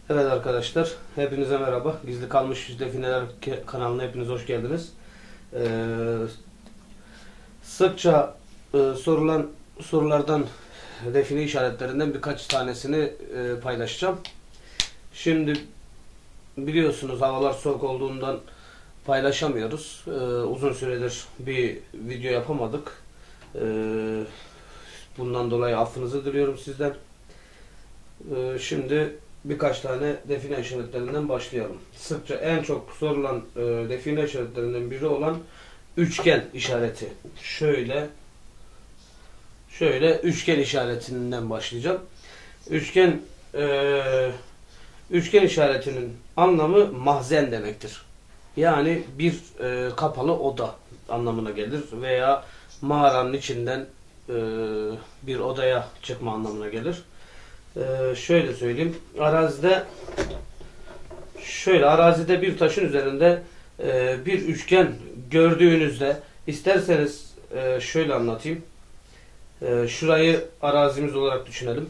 Evet arkadaşlar, hepinize merhaba. Gizli kalmış defineler kanalına hepiniz hoş geldiniz. Sıkça sorulan sorulardan define işaretlerinden birkaç tanesini paylaşacağım. Şimdi biliyorsunuz havalar soğuk olduğundan paylaşamıyoruz. Uzun süredir bir video yapamadık. Bundan dolayı affınızı diliyorum sizden. Şimdi birkaç tane define işaretlerinden başlayalım. Sıkça en çok sorulan define işaretlerinden biri olan üçgen işareti. Şöyle üçgen işaretinden başlayacağım. Üçgen işaretinin anlamı mahzen demektir. Yani bir kapalı oda anlamına gelir veya mağaranın içinden bir odaya çıkma anlamına gelir. Şöyle söyleyeyim. Arazide bir taşın üzerinde bir üçgen gördüğünüzde isterseniz şöyle anlatayım. Şurayı arazimiz olarak düşünelim.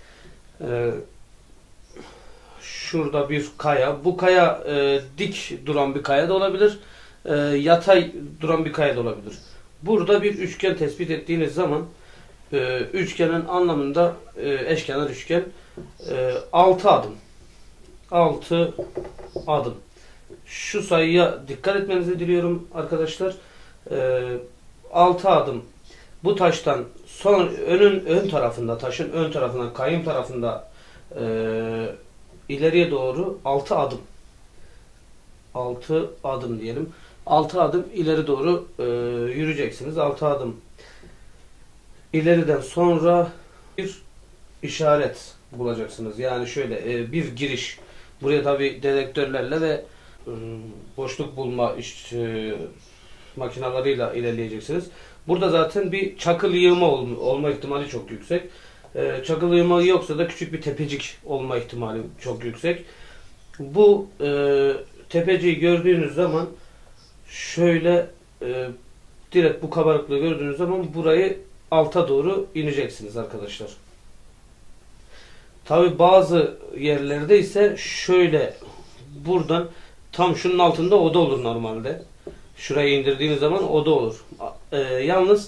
Şurada bir kaya. Bu kaya dik duran bir kaya da olabilir. Yatay duran bir kaya da olabilir. Burada bir üçgen tespit ettiğiniz zaman üçgenin anlamında eşkenar üçgen 6 adım. 6 adım. Şu sayıya dikkat etmenizi diliyorum arkadaşlar. 6 adım. Bu taştan ön tarafında, taşın ön tarafından, kayım tarafında ileriye doğru 6 adım. 6 adım diyelim. 6 adım ileri doğru yürüyeceksiniz. 6 adım ileriden sonra bir işaret bulacaksınız. Yani şöyle bir giriş. Buraya tabi dedektörlerle ve boşluk bulma makinalarıyla ilerleyeceksiniz. Burada zaten bir çakıl yığma olma ihtimali çok yüksek. Çakıl yığma yoksa da küçük bir tepecik olma ihtimali çok yüksek. Bu tepeciği gördüğünüz zaman şöyle direkt bu kabarıklığı gördüğünüz zaman burayı alta doğru ineceksiniz arkadaşlar. Tabi bazı yerlerde ise şöyle buradan tam şunun altında oda olur normalde. Şurayı indirdiğiniz zaman oda olur. Yalnız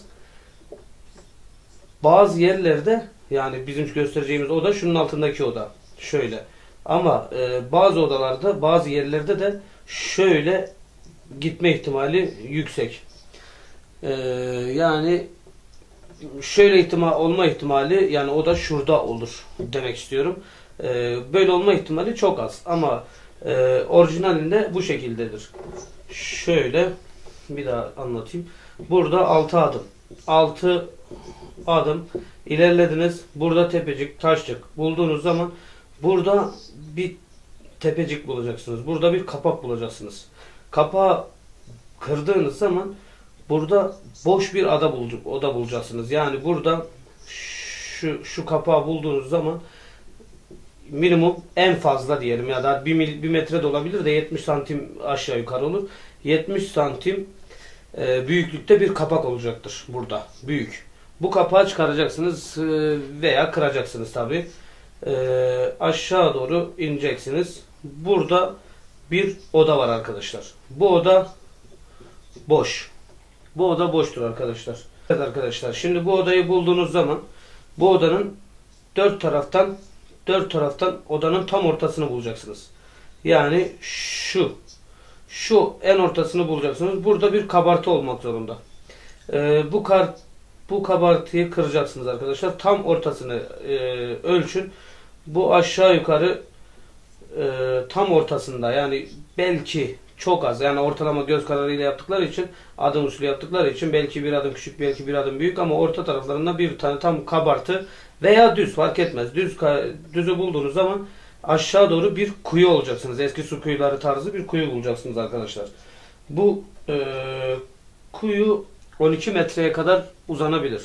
bazı yerlerde, yani bizim göstereceğimiz oda şunun altındaki oda. Şöyle. Ama bazı odalarda, bazı yerlerde de şöyle gitme ihtimali yüksek. Yani şöyle olma ihtimali, yani o da şurada olur demek istiyorum. Böyle olma ihtimali çok az ama orijinalinde bu şekildedir. Şöyle bir daha anlatayım. Burada 6 adım. 6 adım ilerlediniz. Burada tepecik, taşçık bulduğunuz zaman burada bir tepecik bulacaksınız. Burada bir kapak bulacaksınız. Kapağı kırdığınız zaman burada boş bir oda bulacaksınız. Yani burada şu kapağı bulduğunuz zaman minimum en fazla diyelim ya da 1 metre de olabilir de 70 santim aşağı yukarı olur. 70 santim büyüklükte bir kapak olacaktır burada. Büyük. Bu kapağı çıkaracaksınız veya kıracaksınız tabi. Aşağı doğru ineceksiniz. Burada bir oda var arkadaşlar. Bu oda boş. Bu oda boştur arkadaşlar. Evet arkadaşlar, şimdi bu odayı bulduğunuz zaman bu odanın dört taraftan odanın tam ortasını bulacaksınız. Yani şu en ortasını bulacaksınız. Burada bir kabartı olmak zorunda. Bu kabartıyı kıracaksınız arkadaşlar. Tam ortasını ölçün. Bu aşağı yukarı tam ortasında, yani belki çok az, yani ortalama göz kararıyla yaptıkları için, adım usulü yaptıkları için belki bir adım küçük, belki bir adım büyük, ama orta taraflarında bir tane tam kabartı veya düz, fark etmez. Düzü bulduğunuz zaman aşağı doğru bir kuyu olacaksınız. Eski su kuyuları tarzı bir kuyu bulacaksınız arkadaşlar. Bu kuyu 12 metreye kadar uzanabilir.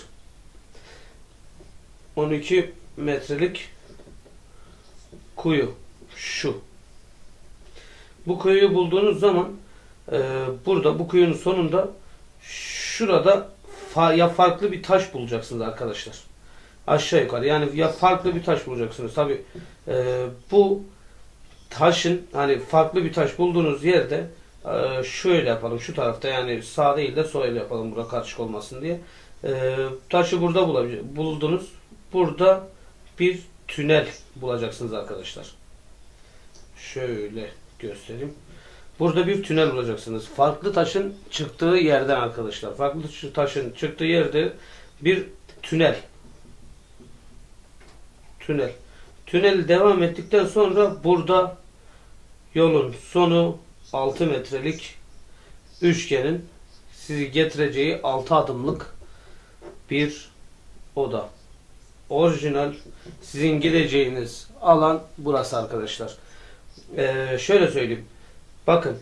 12 metrelik kuyu şu. Bu kuyuyu bulduğunuz zaman burada bu kuyunun sonunda şurada ya farklı bir taş bulacaksınız arkadaşlar. Aşağı yukarı, yani ya farklı bir taş bulacaksınız. Tabi bu taşın hani farklı bir taş bulduğunuz yerde şöyle yapalım, şu tarafta, yani sağ değil de sol yapalım, burada karışık olmasın diye. Taşı burada buldunuz. Burada bir tünel bulacaksınız arkadaşlar. Şöyle göstereyim. Burada bir tünel bulacaksınız. Farklı taşın çıktığı yerden arkadaşlar. Farklı taşın çıktığı yerde bir tünel. Tünel devam ettikten sonra burada yolun sonu 6 metrelik üçgenin sizi getireceği 6 adımlık bir oda. Orijinal sizin gideceğiniz alan burası arkadaşlar. Şöyle söyleyeyim. Bakın.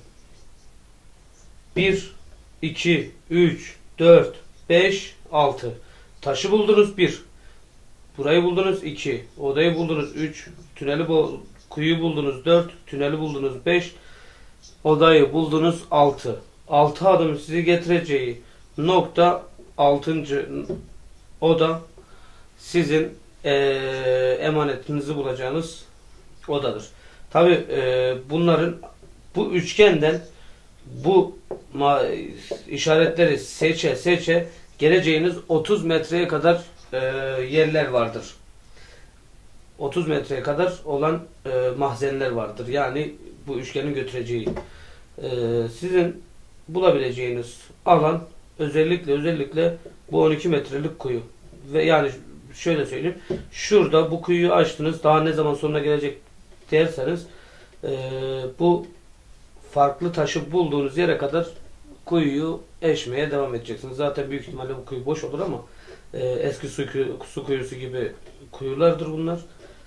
1, 2, 3, 4, 5, 6. Taşı buldunuz 1. Burayı buldunuz 2. Odayı buldunuz 3. Kuyuyu buldunuz 4. Tüneli buldunuz 5. Odayı buldunuz 6. 6 adım sizi getireceği nokta 6. oda sizin emanetinizi bulacağınız odadır. Tabi bunların bu üçgenden bu işaretleri seçe geleceğiniz 30 metreye kadar yerler vardır. 30 metreye kadar olan mahzenler vardır. Yani bu üçgenin götüreceği. Sizin bulabileceğiniz alan özellikle bu 12 metrelik kuyu. Ve yani şöyle söyleyeyim. Şurada bu kuyuyu açtınız. Daha ne zaman sonuna gelecek derseniz bu farklı taşı bulduğunuz yere kadar kuyuyu eşmeye devam edeceksiniz. Zaten büyük ihtimalle bu kuyu boş olur ama eski su kuyusu gibi kuyulardır bunlar.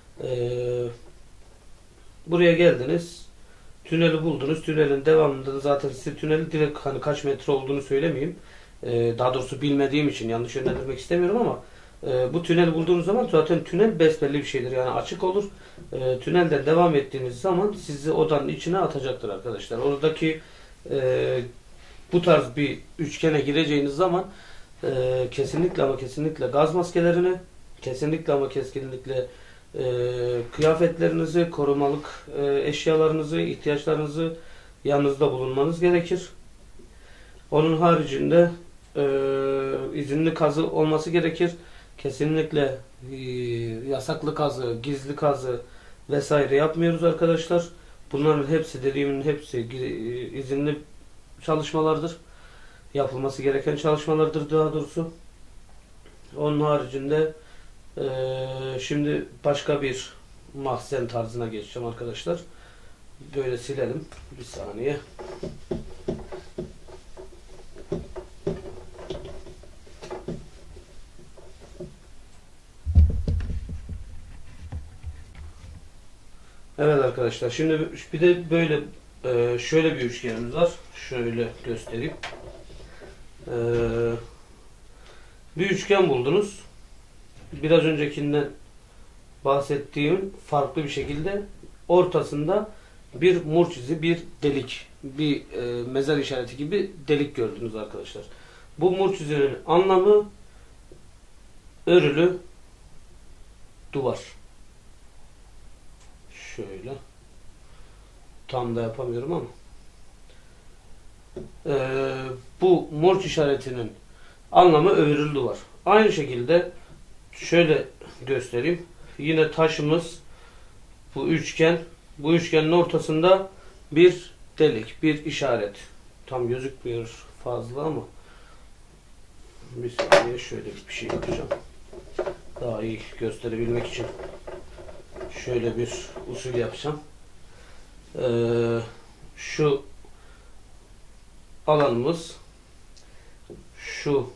Buraya geldiniz. Tüneli buldunuz. Tünelin devamında da zaten size tüneli direkt hani kaç metre olduğunu söylemeyeyim. Daha doğrusu bilmediğim için yanlış yönlendirmek istemiyorum ama bu tüneli bulduğunuz zaman zaten tünel besbelli bir şeydir. Yani açık olur. Tünelden devam ettiğiniz zaman sizi odanın içine atacaktır arkadaşlar. Oradaki bu tarz bir üçgene gireceğiniz zaman kesinlikle ama kesinlikle gaz maskelerini, kesinlikle ama kesinlikle kıyafetlerinizi, korumalık eşyalarınızı, ihtiyaçlarınızı yanınızda bulunmanız gerekir. Onun haricinde izinli kazı olması gerekir. Kesinlikle yasaklı kazı, gizli kazı vesaire yapmıyoruz arkadaşlar. Bunların hepsi, dediğimin hepsi izinli çalışmalardır. Yapılması gereken çalışmalardır daha doğrusu. Onun haricinde şimdi başka bir mahzen tarzına geçeceğim arkadaşlar. Böyle silelim. Bir saniye. Evet arkadaşlar, şimdi bir de böyle şöyle bir üçgenimiz var. Şöyle göstereyim. Bir üçgen buldunuz. Biraz öncekinden bahsettiğim farklı bir şekilde ortasında bir murç izi, bir delik, bir mezar işareti gibi delik gördünüz arkadaşlar. Bu murç izinin anlamı örülü duvar. Şöyle. Tam da yapamıyorum ama. Bu murç işaretinin anlamı örülü duvar. Aynı şekilde şöyle göstereyim. Yine taşımız bu üçgen. Bu üçgenin ortasında bir delik, bir işaret. Tam gözükmüyor fazla ama bir saniye, şöyle bir şey yapacağım. Daha iyi gösterebilmek için şöyle bir usul yapacağım. Şu alanımız, şu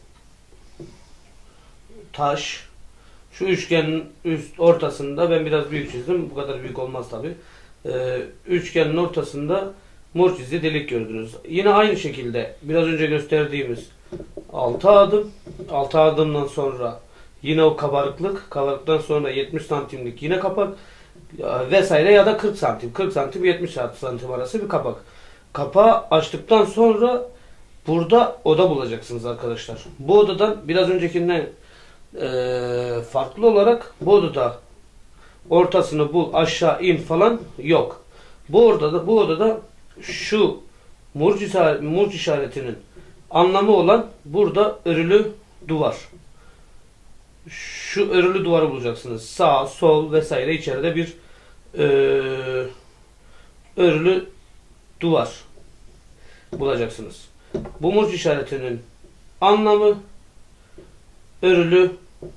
taş, şu üçgenin ortasında, ben biraz büyük çizdim. Bu kadar büyük olmaz tabi. Üçgenin ortasında murç izi, delik gördünüz. Yine aynı şekilde biraz önce gösterdiğimiz 6 adım. 6 adımdan sonra yine o kabarıklık. Kabarıktan sonra 70 santimlik yine kapak vesaire ya da 40 santim. 40 santim 70 santim arası bir kapak. Kapağı açtıktan sonra burada oda bulacaksınız arkadaşlar. Bu odadan biraz öncekinden farklı olarak bu odada ortasını bul, aşağı in falan yok. Bu odada şu murç işaretinin anlamı olan burada örülü duvar. Şu örülü duvarı bulacaksınız. Sağ, sol vesaire içeride bir örülü duvar bulacaksınız. Bu murç işaretinin anlamı örülü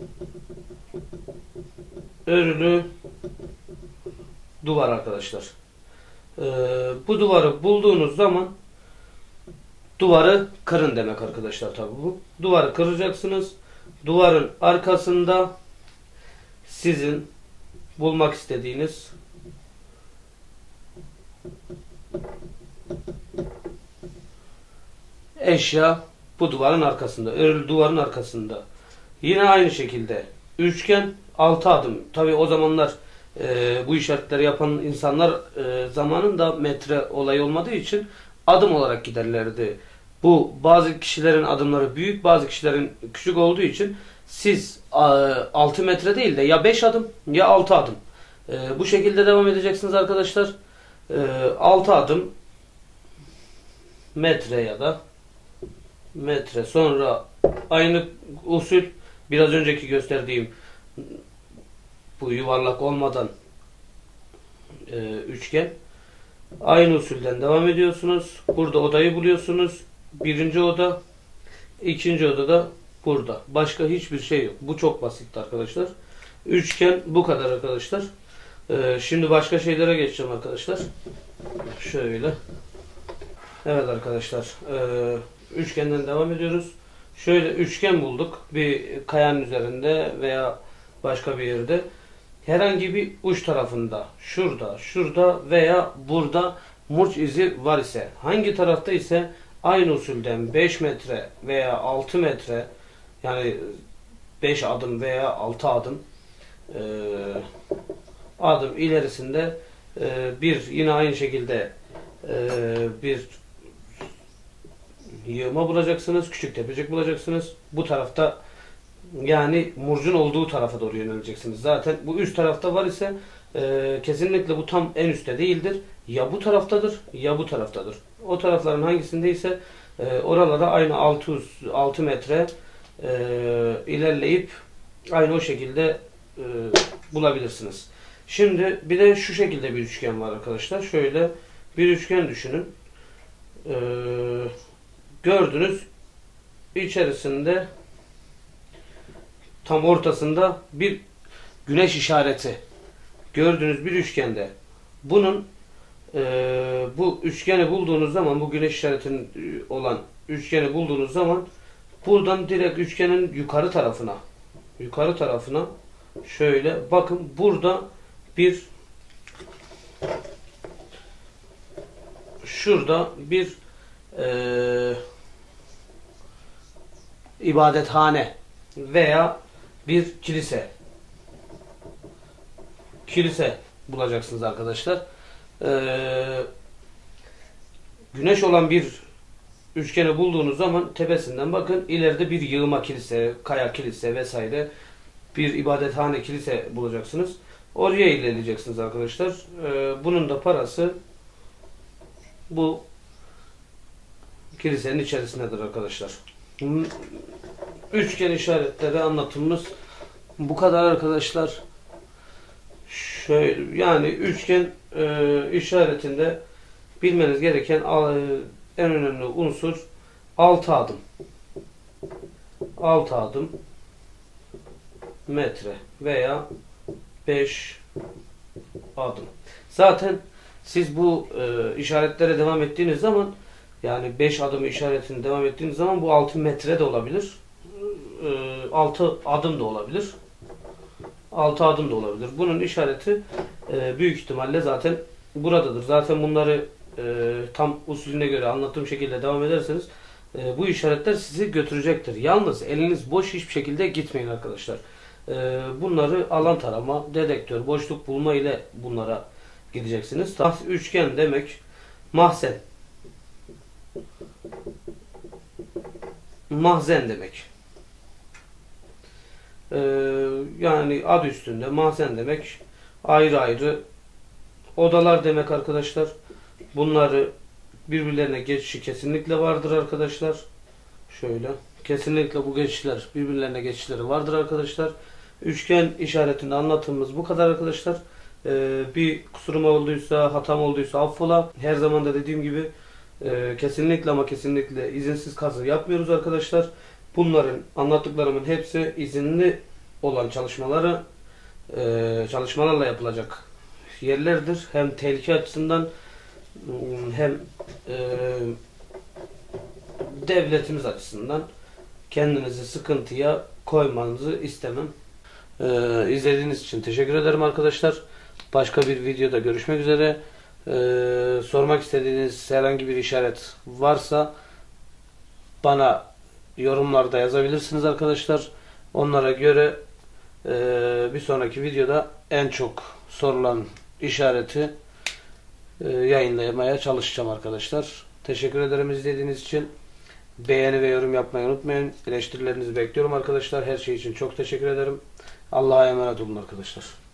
duvar arkadaşlar. Bu duvarı bulduğunuz zaman duvarı kırın demek arkadaşlar, tabi bu. Duvarı kıracaksınız. Duvarın arkasında sizin bulmak istediğiniz eşya bu duvarın arkasında, örülü duvarın arkasında. Yine aynı şekilde üçgen 6 adım. Tabi o zamanlar bu işaretleri yapan insanlar zamanında metre olayı olmadığı için adım olarak giderlerdi. Bu bazı kişilerin adımları büyük, bazı kişilerin küçük olduğu için siz 6 metre değil de ya 5 adım ya 6 adım. Bu şekilde devam edeceksiniz arkadaşlar. 6 adım metre ya da metre. Sonra aynı usul biraz önceki gösterdiğim bu yuvarlak olmadan üçgen. Aynı usulden devam ediyorsunuz. Burada odayı buluyorsunuz. Birinci oda, ikinci oda da burada. Başka hiçbir şey yok. Bu çok basit arkadaşlar. Üçgen bu kadar arkadaşlar. Şimdi başka şeylere geçeceğim arkadaşlar. Şöyle. Evet arkadaşlar. Üçgenden devam ediyoruz. Şöyle üçgen bulduk. Bir kayanın üzerinde veya başka bir yerde. Herhangi bir uç tarafında, şurada veya burada murç izi var ise, hangi tarafta ise aynı usulden 5 metre veya 6 metre, yani 5 adım veya 6 adım adım ilerisinde yine aynı şekilde bir yığma bulacaksınız, küçük tepecik bulacaksınız. Bu tarafta, yani murcun olduğu tarafa doğru yöneleceksiniz. Zaten bu üst tarafta var ise kesinlikle bu tam en üstte değildir. Ya bu taraftadır ya bu taraftadır. O tarafların hangisindeyse oralara aynı 6 metre ilerleyip aynı o şekilde bulabilirsiniz. Şimdi bir de şu şekilde bir üçgen var arkadaşlar. Şöyle bir üçgen düşünün. Gördünüz, içerisinde tam ortasında bir güneş işareti. Gördüğünüz bir üçgende. Bunun bu üçgeni bulduğunuz zaman, bu güneş işaretinin olan üçgeni bulduğunuz zaman buradan direkt üçgenin yukarı tarafına şöyle bakın, burada şurada bir ibadethane veya bir kilise bulacaksınız arkadaşlar. Güneş olan bir üçgeni bulduğunuz zaman tepesinden bakın, ileride bir yığma kilise, kaya kilise vesaire bir ibadethane, kilise bulacaksınız. Oraya ilerleyeceksiniz arkadaşlar. Bunun da parası bu kilisenin içerisindedir arkadaşlar. Üçgen işaretleri anlatımımız bu kadar arkadaşlar. Şöyle, yani üçgen işaretinde bilmeniz gereken en önemli unsur 6 adım. 6 adım metre veya 5 adım. Zaten siz bu işaretlere devam ettiğiniz zaman, yani 5 adım işaretini devam ettiğiniz zaman bu 6 metre de olabilir. 6 adım da olabilir. 6 adım da olabilir. Bunun işareti büyük ihtimalle zaten buradadır. Zaten bunları tam usulüne göre anlattığım şekilde devam ederseniz bu işaretler sizi götürecektir. Yalnız eliniz boş hiçbir şekilde gitmeyin arkadaşlar. Bunları alan tarama, dedektör, boşluk bulma ile bunlara gideceksiniz. Üçgen demek mahzen. Mahzen demek. Yani adı üstünde mahzen demek, ayrı ayrı odalar demek arkadaşlar. Bunları birbirlerine geçişi kesinlikle vardır arkadaşlar. Şöyle. Kesinlikle bu geçişler birbirlerine geçişleri vardır arkadaşlar. Üçgen işaretinde anlatımımız bu kadar arkadaşlar. Bir kusurum olduysa, hatam olduysa affola. Her zaman da dediğim gibi kesinlikle ama kesinlikle izinsiz kazı yapmıyoruz arkadaşlar. Bunların anlattıklarımın hepsi izinli olan çalışmalarla yapılacak yerlerdir. Hem tehlike açısından hem devletimiz açısından kendinizi sıkıntıya koymanızı istemem. İzlediğiniz için teşekkür ederim arkadaşlar. Başka bir videoda görüşmek üzere. Sormak istediğiniz herhangi bir işaret varsa bana yorumlarda yazabilirsiniz arkadaşlar. Onlara göre bir sonraki videoda en çok sorulan işareti yayınlamaya çalışacağım arkadaşlar. Teşekkür ederim izlediğiniz için. Beğeni ve yorum yapmayı unutmayın. Eleştirilerinizi bekliyorum arkadaşlar. Her şey için çok teşekkür ederim. Allah'a emanet olun arkadaşlar.